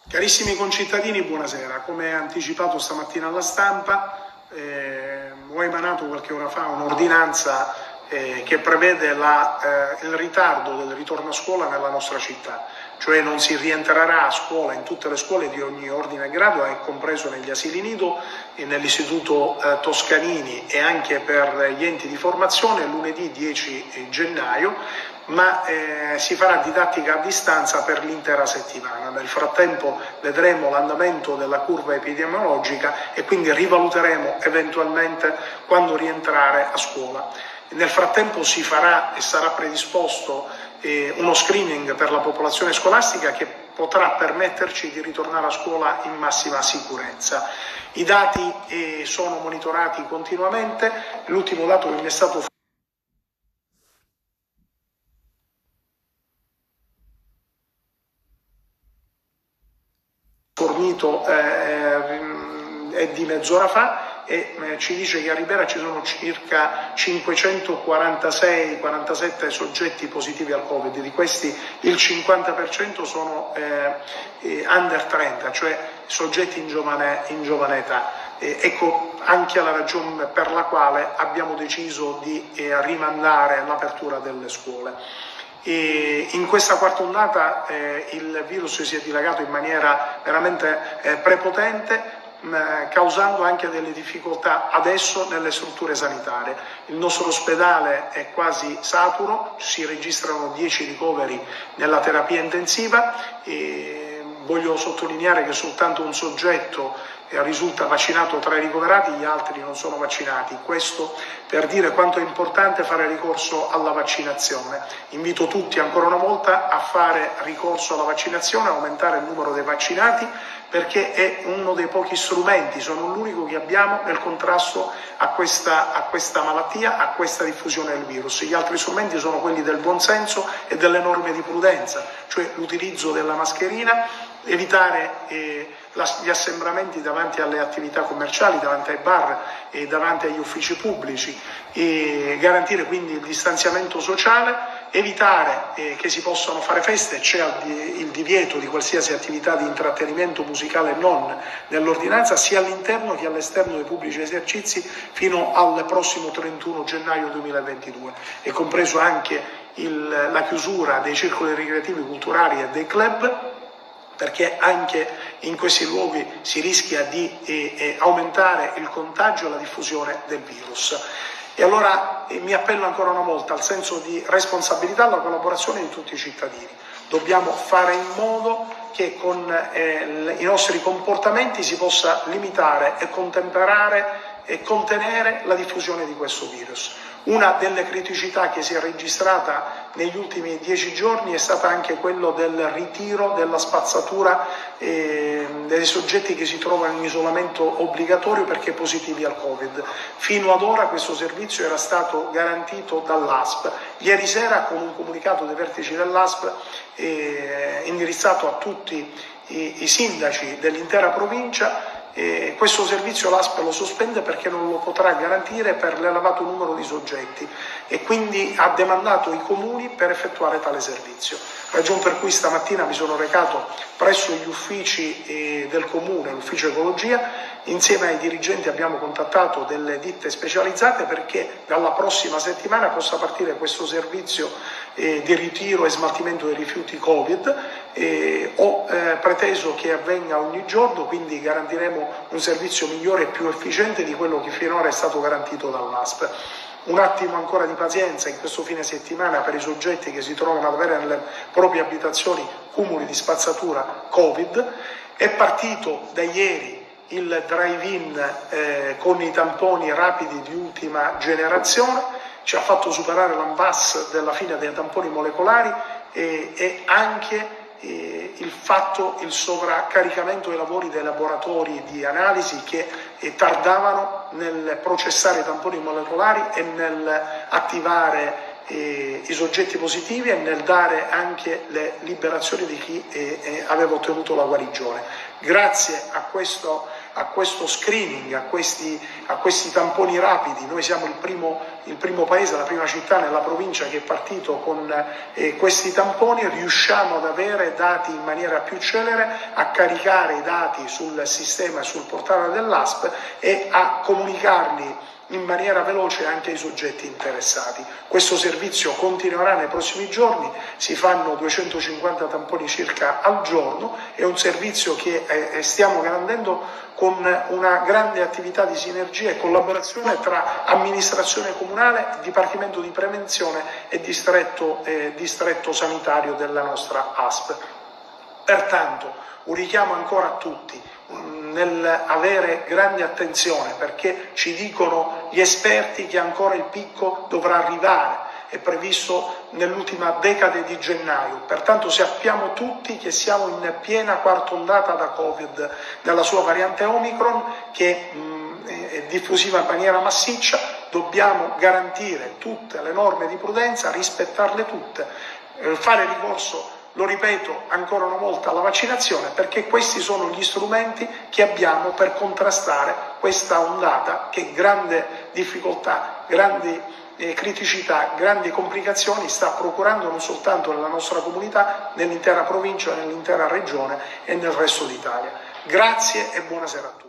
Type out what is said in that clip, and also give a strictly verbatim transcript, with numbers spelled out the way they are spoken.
Carissimi concittadini, buonasera. Come anticipato stamattina alla stampa, eh, ho emanato qualche ora fa un'ordinanza eh, che prevede la, eh, il ritardo del ritorno a scuola nella nostra città, cioè non si rientrerà a scuola in tutte le scuole di ogni ordine e grado, è compreso negli asili nido e nell'istituto eh, Toscanini e anche per gli enti di formazione lunedì dieci gennaio, ma eh, si farà didattica a distanza per l'intera settimana. Nel frattempo vedremo l'andamento della curva epidemiologica e quindi rivaluteremo eventualmente quando rientrare a scuola. Nel frattempo si farà e sarà predisposto eh, uno screening per la popolazione scolastica che potrà permetterci di ritornare a scuola in massima sicurezza. I dati eh, sono monitorati continuamente, l'ultimo dato che mi è stato fornito eh, è di mezz'ora fa e eh, ci dice che a Ribera ci sono circa cinquecentoquarantasei quarantasette soggetti positivi al Covid, di questi il cinquanta per cento sono eh, eh, under trenta, cioè soggetti in giovane, in giovane età. Eh, ecco anche la ragione per la quale abbiamo deciso di eh, rimandare l'apertura delle scuole. E in questa quarta ondata eh, il virus si è dilagato in maniera veramente eh, prepotente, mh, causando anche delle difficoltà adesso nelle strutture sanitarie. Il nostro ospedale è quasi saturo, si registrano dieci ricoveri nella terapia intensiva e voglio sottolineare che soltanto un soggetto risulta vaccinato tra i ricoverati, gli altri non sono vaccinati. Questo per dire quanto è importante fare ricorso alla vaccinazione. Invito tutti ancora una volta a fare ricorso alla vaccinazione, aumentare il numero dei vaccinati, perché è uno dei pochi strumenti, sono l'unico che abbiamo nel contrasto a questa, a questa malattia, a questa diffusione del virus. Gli altri strumenti sono quelli del buonsenso e delle norme di prudenza, cioè l'utilizzo della mascherina, evitare eh, gli assembramenti davanti alle attività commerciali, davanti ai bar e davanti agli uffici pubblici, e garantire quindi il distanziamento sociale, evitare eh, che si possano fare feste, c'è il divieto di qualsiasi attività di intrattenimento musicale non nell'ordinanza sia all'interno che all'esterno dei pubblici esercizi fino al prossimo trentuno gennaio duemilaventidue. È compreso anche il, la chiusura dei circoli ricreativi, culturali e dei club, perché anche in questi luoghi si rischia di eh, eh, aumentare il contagio e la diffusione del virus. E allora eh, mi appello ancora una volta al senso di responsabilità, alla collaborazione di tutti i cittadini. Dobbiamo fare in modo che con eh, i nostri comportamenti si possa limitare e contemperare e contenere la diffusione di questo virus. Una delle criticità che si è registrata negli ultimi dieci giorni è stata anche quello del ritiro della spazzatura eh, dei soggetti che si trovano in isolamento obbligatorio perché positivi al Covid. Fino ad ora questo servizio era stato garantito dall'A S P. Ieri sera, con un comunicato dei vertici dell'A S P eh, indirizzato a tutti i, i sindaci dell'intera provincia, E questo servizio l'A S P lo sospende perché non lo potrà garantire per l'elevato numero di soggetti e quindi ha demandato i comuni per effettuare tale servizio. Ragion per cui stamattina mi sono recato presso gli uffici eh, del comune, l'ufficio ecologia, insieme ai dirigenti abbiamo contattato delle ditte specializzate perché dalla prossima settimana possa partire questo servizio eh, di ritiro e smaltimento dei rifiuti Covid. Eh, ho eh, preteso che avvenga ogni giorno, quindi garantiremo un servizio migliore e più efficiente di quello che finora è stato garantito dall'A S P. Un attimo ancora di pazienza in questo fine settimana per i soggetti che si trovano ad avere nelle proprie abitazioni cumuli di spazzatura Covid. È partito da ieri il drive-in eh, con i tamponi rapidi di ultima generazione, ci ha fatto superare l'impasse della fine dei tamponi molecolari e, e anche eh, il fatto, il sovraccaricamento dei lavori dei laboratori di analisi che eh, tardavano nel processare i tamponi molecolari e nel attivare eh, i soggetti positivi e nel dare anche le liberazioni di chi eh, eh, aveva ottenuto la guarigione. Grazie a questo a questo screening, a questi, a questi tamponi rapidi. Noi siamo il primo, il primo paese, la prima città nella provincia che è partito con eh, questi tamponi. Riusciamo ad avere dati in maniera più celere, a caricare i dati sul sistema e sul portale dell'A S P e a comunicarli in maniera veloce anche ai soggetti interessati. Questo servizio continuerà nei prossimi giorni, si fanno duecentocinquanta tamponi circa al giorno, è un servizio che eh, stiamo garantendo con una grande attività di sinergia e collaborazione tra amministrazione comunale, Dipartimento di Prevenzione e distretto, eh, distretto sanitario della nostra A S P. Pertanto un richiamo ancora a tutti nel avere grande attenzione, perché ci dicono gli esperti che ancora il picco dovrà arrivare, è previsto nell'ultima decade di gennaio. Pertanto sappiamo tutti che siamo in piena quarta ondata da Covid della sua variante Omicron, che mh, è diffusiva in maniera massiccia. Dobbiamo garantire tutte le norme di prudenza, rispettarle tutte, eh, fare ricorso, lo ripeto ancora una volta, alla vaccinazione, perché questi sono gli strumenti che abbiamo per contrastare questa ondata che grande difficoltà, grandi eh, criticità, grandi complicazioni sta procurando non soltanto nella nostra comunità, nell'intera provincia, nell'intera regione e nel resto d'Italia. Grazie e buonasera a tutti.